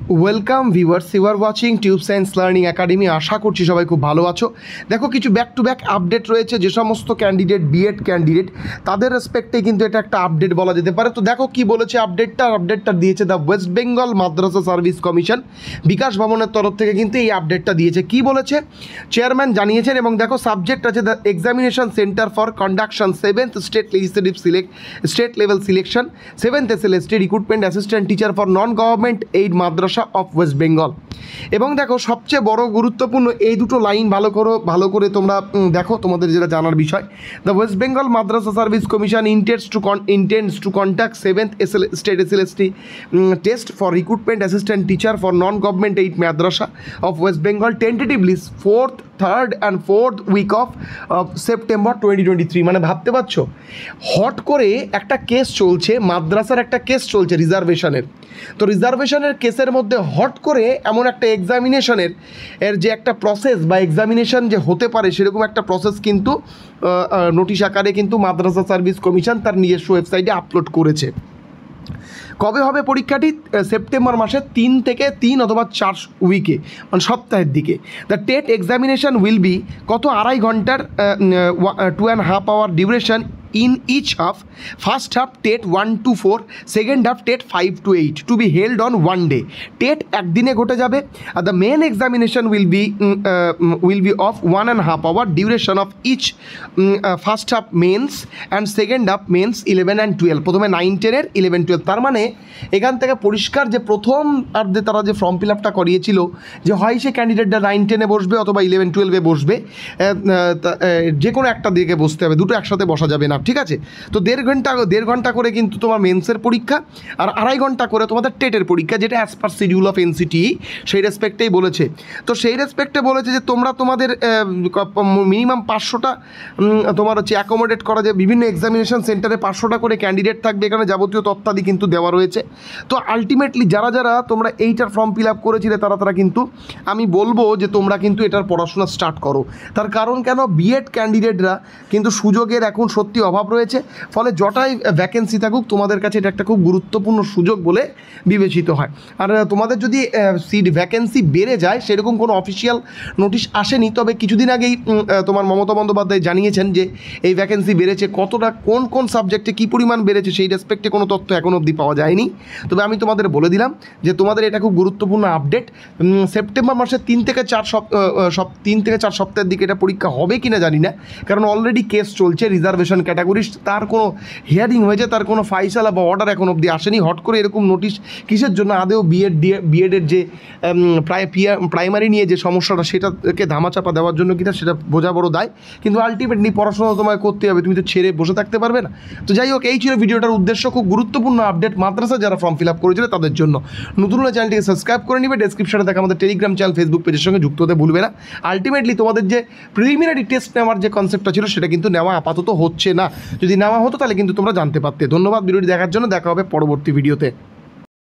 Welcome viewers, you are watching Tube Science Learning Academy. আশা করছি সবাই খুব ভালো আছো। দেখো, কিছু ব্যাক টু ব্যাক আপডেট রয়েছে। যে সমস্ত ক্যান্ডিডেট বিএড ক্যান্ডিডেট তাদের রেসপেক্টে কিন্তু এটা একটা আপডেট বলা যেতে পারে। তো দেখো কি বলেছে আপডেটটা দিয়েছে the West Bengal Madrasah service commission, বিকাশ ভবনের তরফ থেকে কিন্তু এই আপডেটটা দিয়েছে। কি বলেছে চেয়ারম্যান জানিয়েছেন, এবং দেখো সাবজেক্ট আছে the examination centre for conduction 7th state legislative state level selection 7th SLST recruitment assistant teacher for non government aid madrasah of West Bengal. এবং দেখো সবচেয়ে বড় গুরুত্বপূর্ণ এই দুটো লাইন ভালো করে তোমরা দেখো, তোমাদের যেটা জানার বিষয়। The West Bengal Madrasah service commission intends to conduct 7th state SLST test for recruitment assistant teacher for non-government aid madrasa of West Bengal tentatively 4th, 3rd and 4th week of September 2023। মানে ভাবতে পারছো, হট করে একটা case চলছে, মাদ্রাসার একটা case চলছে রিজার্ভেশনের। তো রিজার্ভেশনের কেসের মধ্যে হট করে এমন একটা এক্সামিনেশনের যে একটা প্রসেস বা এক্সামিনেশন যে হতে পারে সেরকম একটা প্রসেস কিন্তু নোটিশ আকারে কিন্তু মাদ্রাসা সার্ভিস কমিশন তার নিজস্ব ওয়েবসাইটে আপলোড করেছে। কবে হবে পরীক্ষাটি? সেপ্টেম্বর মাসের 3 থেকে 3 অথবা 4 উইকে, মানে সপ্তাহের দিকে। The TET examination will be কত 2.5 ঘন্টার 2.5 hour duration in each half. First half TET 1 to 4, second half TET 5 to 8 to be held on one day. TET একদিনে ঘটে যাবে। The main examination will be of 1.5 hour duration of each first half mains and second half mains 11 and 12। প্রথমে 9, 10 এর 11, 12। তার মানে এখান থেকে পরিষ্কার যে প্রথম অর্ধে তারা যে ফর্ম ফিল আপটা করিয়েছিল যে হয় সে ক্যান্ডিডেটটা 9, 10 এ বসবে অথবা 11, 12 এ বসবে, যে কোনো একটা দিকে বসতে হবে, দুটো একসাথে বসা যাবে না, ঠিক আছে? তো দেড় ঘন্টা করে কিন্তু তোমার মেন্সের পরীক্ষা, আর 2.5 ঘন্টা করে তোমাদের টেটের পরীক্ষা, যেটা as per schedule of NCTE সেই রেসপেক্টেই বলেছে। তো সেই রেসপেক্টে বলেছে যে তোমাদের মিনিমাম 500টা তোমার হচ্ছে অ্যাকোমোডেট করা যায় বিভিন্ন এক্সামিনেশন সেন্টারে। 500টা করে ক্যান্ডিডেট থাকবে, এখানে যাবতীয় তথ্যাদি কিন্তু দেওয়া রয়েছে। তো আলটিমেটলি যারা তোমরা এইটার ফর্ম ফিল আপ করেছিলে তারা কিন্তু আমি বলবো যে তোমরা কিন্তু এটার পড়াশোনা স্টার্ট করো। তার কারণ কেন, বিএড ক্যান্ডিডেটরা কিন্তু সুযোগের এখন সত্যি অভাব রয়েছে। ফলে যটাই ভ্যাকেন্সি থাকুক তোমাদের কাছে এটা একটা খুব গুরুত্বপূর্ণ সুযোগ বলে বিবেচিত হয়। আর তোমাদের যদি সিট ভ্যাকেন্সি বেড়ে যায়, সেরকম কোনো অফিসিয়াল নোটিশ আসেনি, তবে কিছুদিন আগেই তোমার মমতা বন্দ্যোপাধ্যায় জানিয়েছেন যে এই ভ্যাকেন্সি বেড়েছে। কতটা কোন সাবজেক্টে কী পরিমাণ বেড়েছে সেই রেসপেক্টে কোনো তথ্য এখন অবধি পাওয়া যায়নি। তবে আমি তোমাদের বলে দিলাম যে তোমাদের এটা খুব গুরুত্বপূর্ণ আপডেট। সেপ্টেম্বর মাসের 3 থেকে 4 সপ্তাহের দিকে এটা পরীক্ষা হবে কিনা জানি না, কারণ অলরেডি কেস চলছে রিজার্ভেশন ক্যাটাগরি। তার কোনো হিয়ারিং হয়েছে, তার কোনো ফাইসালা বা অর্ডার এখন অবধি আসেনি। হট করে এরকম নোটিশ কিসের জন্য? আদেও বিএডের যে প্রাইমারি নিয়ে যে সমস্যাটা সেটাকে ধামাচাপা দেওয়ার জন্য কিনা সেটা বোঝা বড় দায়। কিন্তু আলটিমেটলি পড়াশোনা তোমায় করতে হবে, তুমি তো ছেড়ে বসে থাকতে পারবে না। তো যাই হোক, এই ছিল ভিডিওটার উদ্দেশ্য। খুব গুরুত্বপূর্ণ আপডেট মাদ্রাসা যারা ফর্ম ফিল আপ করেছিল তাদের জন্য। নতুন হলে চ্যানেলটিকে সাবস্ক্রাইব করে নিবে। ডেসক্রিপশনে দেখা আমাদের টেলিগ্রাম চ্যানেল, ফেসবুক পেজের সঙ্গে যুক্ত হতে ভুলবে না। আলটিমেটলি তোমাদের যে প্রিলিমিনারি টেস্ট নেওয়ার যে কনসেপ্টটা ছিল সেটা কিন্তু নেওয়া আপাতত হচ্ছে না। যদি নেওয়া হতো তাহলে কিন্তু তোমরা জানতে পারতে। ধন্যবাদ ভিডিওটি দেখার জন্য। দেখা হবে পরবর্তী ভিডিওতে।